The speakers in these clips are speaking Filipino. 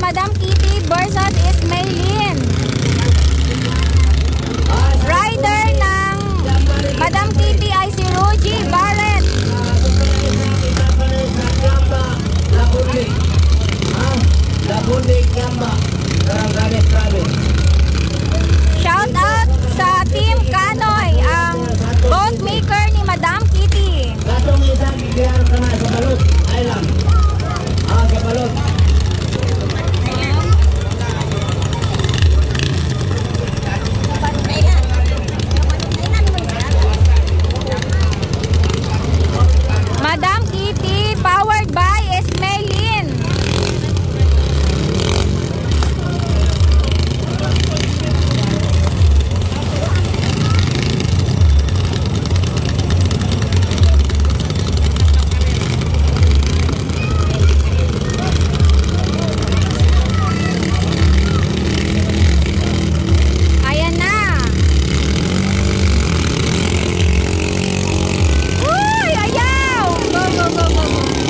Madam Kitty versus Ismaylin. Rider ng Madam Kitty ay si Ruji Barret. Shout out sa Team Kanoy, ang boat maker ni Madam Kitty. Madam Kitty powered by Ismaylin. Ayan na. Uy, ayaw! Go, go, go, go.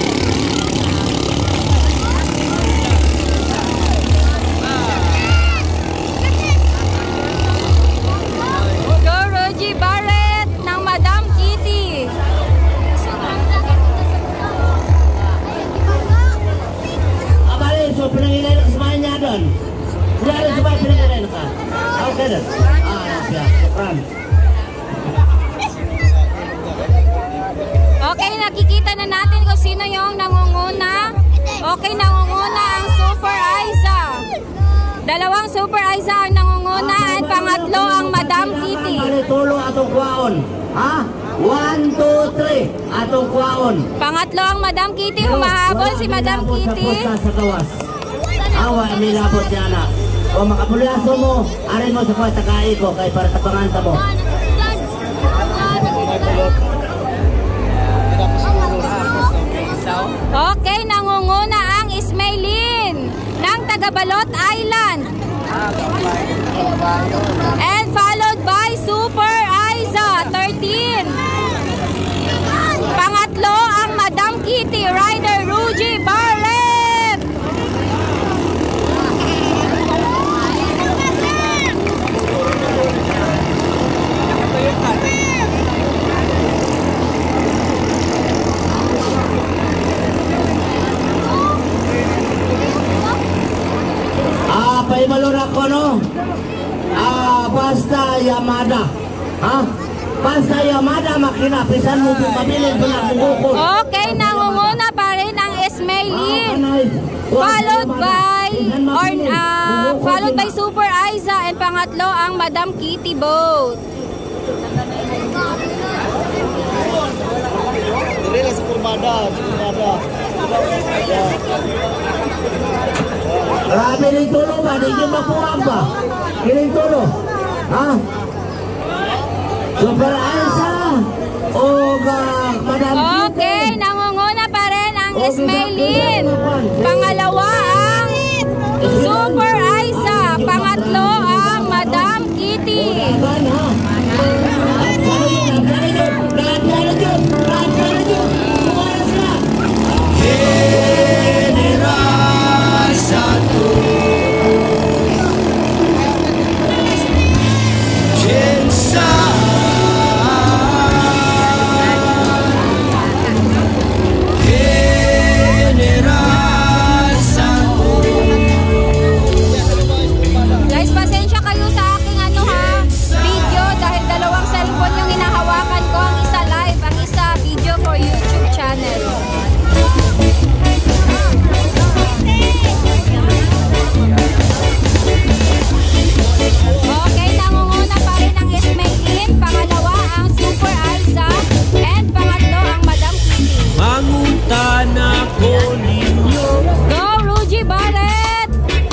Go, Ruji Barret ng Madam Kitty. Abali, so pinangilay na kasamahan niya doon. Hindi rin sabay pinangilay na ka. Okay doon. Napya. Pram. Okay, nakikita na natin kung sino yung nangunguna. Okay, nangunguna ang Super Aiza. Dalawang Super Aiza ang nangunguna at pangatlo ang Madam Kitty. Abali, tulo atong kwaon. Ha? 1, 2, 3. Atong kwaon. Pangatlo ang Madam Kitty. Humahabol si Madam Kitty. Sa kawas. Awa, nilabot niya na. O makapulaso mo, arin mo sa kwesta ko kay para tapangan ta mo. Okay, nangunguna ang Ismaylin ng Tagabalot Island. And followed by Super Aiza, 13. Pangatlo ang Madam Kitty, Rider Ruji Barret. Paimalura ko no. Basta Yamada. Ha? Basta Yamada makina pisan mo pabilin pala bukol. Okay, nangunguna pa rin ang Ismaylin. Followed by Super Aiza and pangatlo ang Madam Kitty boat. Dili sa kurbada. Grabe rin tulo ba? Di nyo makuwag ba? Kiling tulo. Ha? Super Aiza. O Madam Kitty. Okay, nangunguna pa rin ang Ismaylin. Pangalawa ang Super Aiza. Pangatlo ang Madam Kitty. Guys, pasensya kayo sa aking video dahil dalawang cellphone yung hinahawakan ko. Ang isa live, ang isa video for YouTube channel. Okay, nangunguna pa rin ang Ismaylin. Pangalawa ang Super Aiza. And pangatlo ang Madam Kitty. Manguntan ako ninyo. Go, Ruji Barret!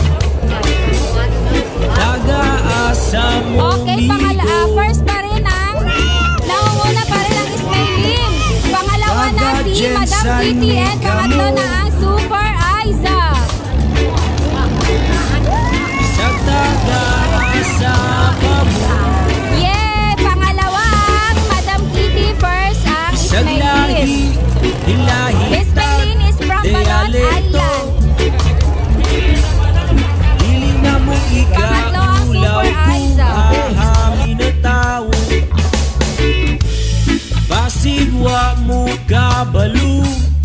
Taga-asa mo. Okay, first pa rin ang nangunguna pa rin ang Ismaylin. Pangalawa na si Madam Kitty and pangatlo na ang Super Aiza. Sa taga-asa ka mo. Yeah, pangalawa ang Madam Kitty, first ang Sa Ismaylin. lahi, Ismaylin is from Balot Island. Pangatlo ang Ikaulaw Super ko Aiza. ahami na tao. Basid wa mo kabalo.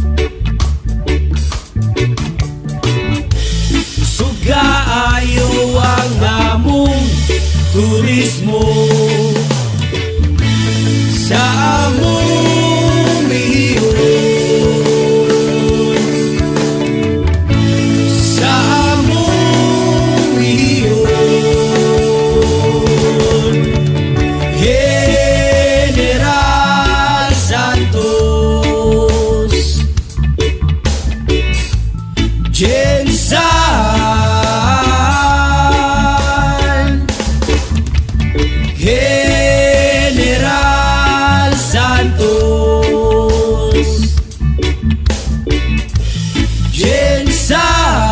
Suga ayo ang among turismo sa among rehiyon. Sa among rehiyon. General Santos, Jensan, General Santos, Jensan.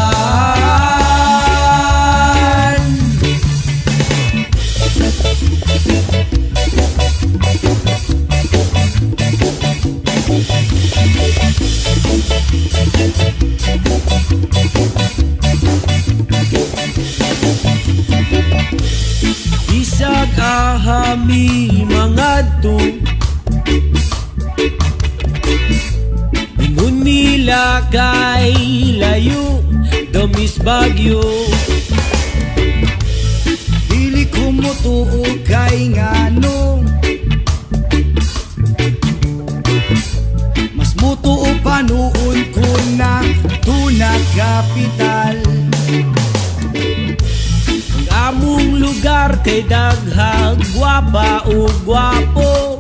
Isag ahami mangadto, ingon nila kay layo, damis bagyo. Dili ko mo tuo kay ngano, mas mutuo pa noon ko na tuna kapital. Ang among lugar kay daghang gwapa o gwapo.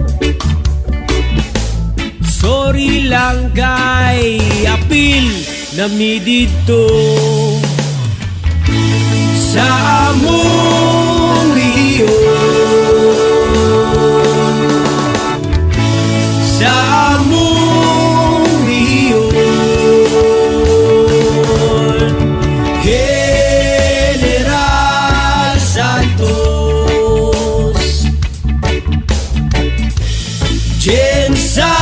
Sorry lang kay apil na mi dito sa among rehiyon. Sa among rehiyon. General Santos, Jensan.